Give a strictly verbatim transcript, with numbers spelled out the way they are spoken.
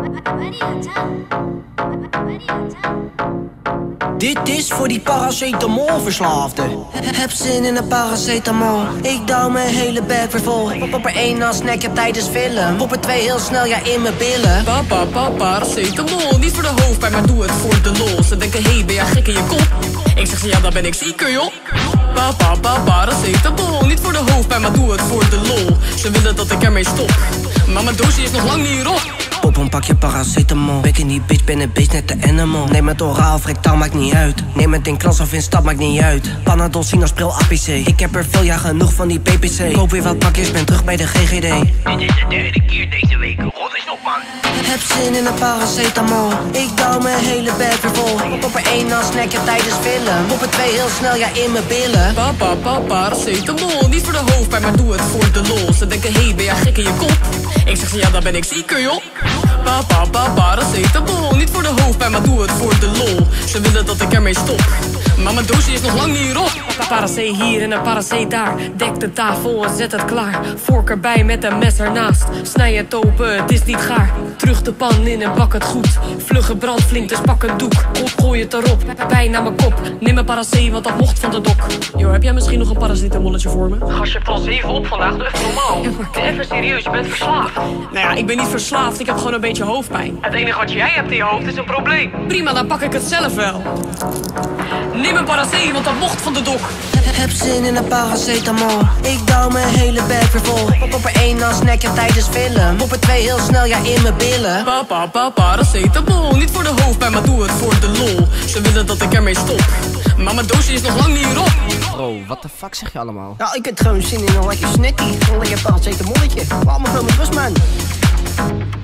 Dit is voor die paracetamolverslaafden. Heb zin in een paracetamol. Ik douw mijn hele bek weer vol. Pop er één als snack tijdens film. Pop er twee heel snel, ja, in mijn billen. Papa, papa, paracetamol. Niet voor de hoofdpijn, maar doe het voor de lol. Ze denken, hey, ben jij gek in je kop? Ik zeg ze, ja, dan ben ik zieker, joh. Papa, papa, paracetamol. Niet voor de hoofdpijn, maar doe het voor de lol. Ze willen dat ik ermee stop, maar mijn doosje is nog lang niet op. Pop een pakje paracetamol. Bek in die bitch, ben een beest net de animal. Neem het oraal of rectaal, maakt niet uit. Neem het in klas of in stad, maakt niet uit. Panadol, sinaasappel, A P C. Ik heb er veel, ja, genoeg van die P P C. Koop weer wat pakjes, ben terug bij de G G D. Dit is de derde keer deze week. Rot is nog, man. Heb zin in een paracetamol. Ik douw mijn hele bek weer vol. Pop er één als snack tijdens film. Pop er twee heel snel, ja, in mijn billen. Papa, papa, paracetamol. Niet voor de hoofdpijn, maar doe het voor de lol. Ze denken, hey, ben jij gek in je kop? Ik zeg ze, ja, dan ben ik zieker, joh. Papa, papa, paracetamol. Niet voor de hoofdpijn, maar doe het voor de lol. Ze willen dat ik ermee stop, maar mijn doosje is nog lang niet op. Paracé hier en een paracé daar. Dek de tafel en zet het klaar. Vork erbij met een mes ernaast. Snij het open, het is niet gaar. Terug de pan in en bak het goed. Vlugge brandflink, dus pak een doek. Gooi het erop, pijn naar mijn kop. Neem een paracé, want dat mocht van de dok. Yo, heb jij misschien nog een paracetamolletje voor me? Gast, je hebt al zeven op vandaag, doe even normaal. Even serieus, je bent verslaafd. Nou ja, ik ben niet verslaafd, ik heb gewoon een beetje hoofdpijn. Het enige wat jij hebt in je hoofd is een probleem. Prima, dan pak ik het zelf wel. Neem een paracé, want dat mocht van de dok. Heb zin in een paracetamol. Ik douw mijn hele bek weer vol. Pop er één als snack tijdens film. Pop er twee heel snel, ja, in mijn billen. Papa, papa, paracetamol. Niet voor de hoofdpijn, maar doe het voor de lol. Ze willen dat ik ermee stop, maar mijn doosje is nog lang niet op. Bro, wat de fuck zeg je allemaal? Nou, ik heb gewoon zin in een lekker snackie. Een lekker paracetamolletje. Allemaal gewoon met rust, man.